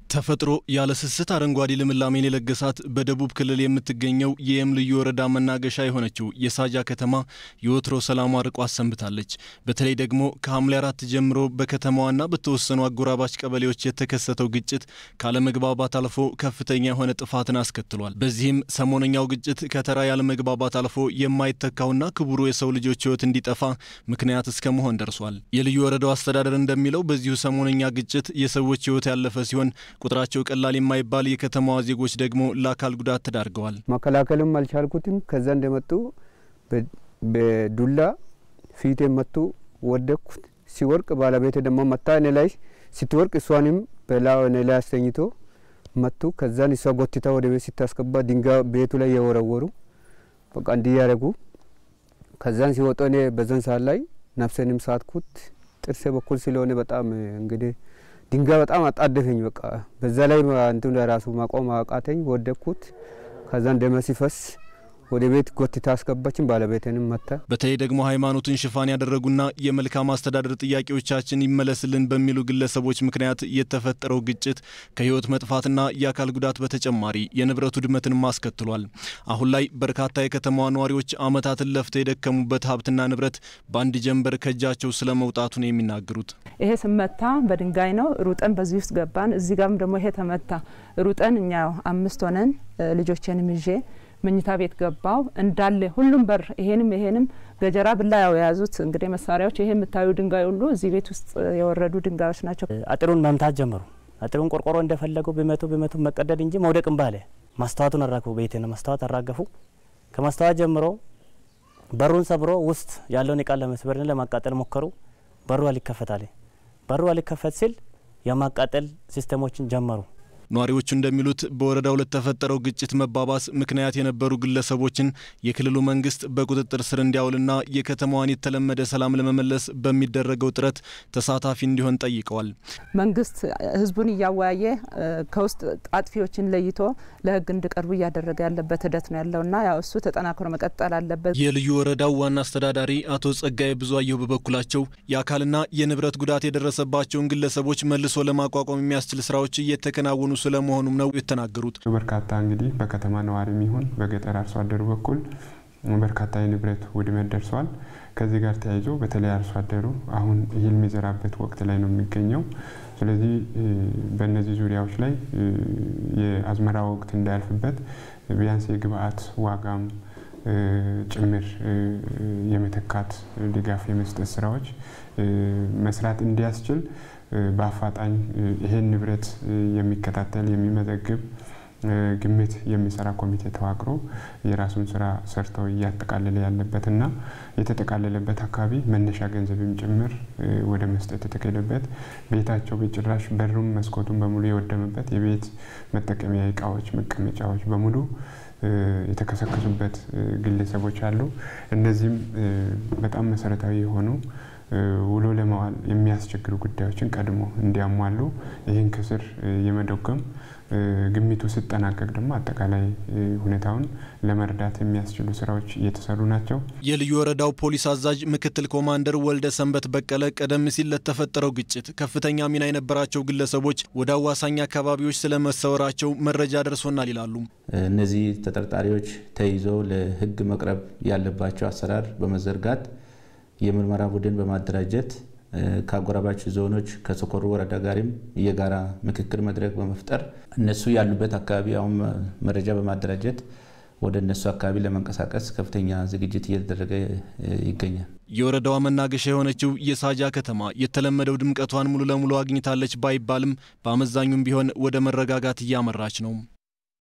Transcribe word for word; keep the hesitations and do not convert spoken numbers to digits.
ተፈጥሮ ያለ ስስት አረንጓዴ ልምላሜን የለገሳት በደቡብ ክልል የምትገኘው የየም ልዩ ወረዳ መናገሻ የሆነችው የሳጃ ከተማ የወትሮ ሰላሟ ርቋት ሰንብታለች። በተለይ ደግሞ ከሐምሌ አራት ጀምሮ በከተማዋና በተወሰኑ አጎራባች ቀበሌዎች የተከሰተው ግጭት ካለመግባባት አልፎ ከፍተኛ የሆነ ጥፋትን አስከትሏል። በዚህም ሰሞነኛው ግጭት ከተራ ያለ መግባባት አልፎ የማይተካውና ክቡሩ የሰው ልጆች ሕይወት እንዲጠፋ ምክንያት እስከ መሆን ደርሷል። የልዩ ወረዳው አስተዳደር እንደሚለው በዚሁ ሰሞነኛ ግጭት የሰዎች ሕይወት ያለፈ ሲሆን ቁጥራቸው ቀላል የማይባል የከተማዋ ዜጎች ደግሞ ለአካል ጉዳት ተዳርገዋል። መከላከልም አልቻልኩትም። ከዛ እንደመጡ በዱላ ፊቴ መቱ፣ ወደኩት። ሲወርቅ ባለቤቴ ደግሞ መታ እኔ ላይ ስትወርቅ እሷንም በላው እኔ ላይ አስተኝቶ መቱ። ከዛን እሷ ጎትታ ወደ ቤት ስታስገባ ድንጋይ ቤቱ ላይ የወረወሩ በቃ እንዲያረጉ። ከዛን ሲወጡ እኔ በዘን ሰዓት ላይ ነፍሴንም ሳትኩት። ጥርሴ በኩል ስለሆነ በጣም እንግዲህ ድንጋይ በጣም አጣደፈኝ። በቃ በዛ ላይ እንትን ራሱ ማቆም አቃተኝ፣ ወደኩት። ከዛን ደም ሲፈስ ወደ ቤት ጎትታ አስገባችን፣ ባለቤቴንም መታ። በተለይ ደግሞ ሃይማኖትን ሽፋን ያደረጉና የመልካም አስተዳደር ጥያቄዎቻችን ይመለስልን በሚሉ ግለሰቦች ምክንያት የተፈጠረው ግጭት ከህይወት መጥፋትና የአካል ጉዳት በተጨማሪ የንብረት ውድመትን ማስከትሏል። አሁን ላይ በርካታ የከተማዋ ነዋሪዎች አመታትን ለፍተው የደከሙበት ሀብትና ንብረት በአንድ ጀንበር ከጃቸው ስለመውጣቱ ነው የሚናገሩት። ይሄ ስመታ በድንጋይ ነው። ሩጠን በዚህ ውስጥ ገባን። እዚህ ጋርም ደግሞ ይሄ ተመታ። ሩጠን እኛ አምስት ሆነን ልጆቼንም ይዤ መኝታ ቤት ገባው። እንዳለ ሁሉም በር ይሄንም ይሄንም ገጀራ ብላ ያው ያዙት እንግዲህ መሳሪያዎች። ይሄ የምታዩ ድንጋይ ሁሉ እዚህ ቤት ውስጥ የወረዱ ድንጋዮች ናቸው። አጥሩን መምታት ጀመሩ። አጥሩን ቆርቆሮ እንደፈለገው በመቶ በመቶ መቀደድ እንጂ መውደቅም ባለ ማስተዋቱን አራገፉ። ቤቴን ማስተዋት አራገፉ። ከማስተዋት ጀምሮ በሩን ሰብሮ ውስጥ ያለውን እቃ ለመስበርና ለማቃጠል ሞከሩ። በሩ አልከፈታለ። በሩ አልከፈት ሲል የማቃጠል ሲስተሞችን ጀመሩ። ነዋሪዎቹ እንደሚሉት በወረዳው ለተፈጠረው ግጭት መባባስ ምክንያት የነበሩ ግለሰቦችን የክልሉ መንግስት በቁጥጥር ስር እንዲያውልና የከተማዋን የተለመደ ሰላም ለመመለስ በሚደረገው ጥረት ተሳታፊ እንዲሆን ጠይቀዋል። መንግስት ህዝቡን እያወያየ ከውስጥ አጥፊዎችን ለይቶ ለህግ እንዲቀርቡ እያደረገ ያለበት ሂደት ነው ያለውና ያው እሱ ተጠናክሮ መቀጠል አለበት። የልዩ ወረዳው ዋና አስተዳዳሪ አቶ ጸጋዬ ብዙአየሁ በበኩላቸው የአካልና የንብረት ጉዳት የደረሰባቸውን ግለሰቦች መልሶ ለማቋቋም የሚያስችል ስራዎች እየተከናወኑ ስለመሆኑም ነው የተናገሩት። በርካታ እንግዲህ በከተማ ነዋሪም ይሁን በገጠር አርሶ አደሩ በኩል በርካታ የንብረት ውድመት ደርሷል። ከዚህ ጋር ተያይዞ በተለይ አርሶ አደሩ አሁን እህል የሚዘራበት ወቅት ላይ ነው የሚገኘው። ስለዚህ በእነዚህ ዙሪያዎች ላይ የአዝመራ ወቅት እንዳያልፍበት ቢያንስ የግብአት ዋጋም ጭምር የመተካት ድጋፍ የመስጠት ስራዎች መስራት እንዲያስችል በአፋጣኝ ይሄን ንብረት የሚከታተል የሚመዘግብ ግምት የሚሰራ ኮሚቴ ተዋቅሮ የራሱን ስራ ሰርተው ያጠቃለለ ያለበትና የተጠቃለለበት አካባቢ መነሻ ገንዘብም ጭምር ወደ መስጠት የተከደበት ቤታቸው በጭራሽ በሩም መስኮቱም በሙሉ የወደመበት የቤት መጠቀሚያ እቃዎች መቀመጫዎች በሙሉ የተከሰከሱበት ግለሰቦች አሉ። እነዚህም በጣም መሰረታዊ የሆኑ ውሎ ለማዋል የሚያስቸግሩ ጉዳዮችን ቀድሞ እንዲያሟሉ ይህን ከስር የመደገም ግምቱ ሲጠናቀቅ ደግሞ አጠቃላይ ሁኔታውን ለመርዳት የሚያስችሉ ስራዎች እየተሰሩ ናቸው። የልዩ ወረዳው ፖሊስ አዛዥ ምክትል ኮማንደር ወልደ ሰንበት በቀለ ቀደም ሲል ለተፈጠረው ግጭት ከፍተኛ ሚና የነበራቸው ግለሰቦች ወደ አዋሳኝ አካባቢዎች ስለመሰወራቸው መረጃ ደርሶናል ይላሉ። እነዚህ ተጠርጣሪዎች ተይዘው ለህግ መቅረብ ያለባቸው አሰራር በመዘርጋት የምርመራ ቡድን በማደራጀት ከአጎራባች ዞኖች ከሰኮሩ ወረዳ ጋርም የጋራ ምክክር መድረክ በመፍጠር እነሱ ያሉበት አካባቢ አሁን መረጃ በማደራጀት ወደ እነሱ አካባቢ ለመንቀሳቀስ ከፍተኛ ዝግጅት እየተደረገ ይገኛል። የወረዳዋ መናገሻ የሆነችው የሳጃ ከተማ የተለመደው ድምቀቷን ሙሉ ለሙሉ አግኝታለች ባይባልም በአመዛኙም ቢሆን ወደ መረጋጋት እያመራች ነው።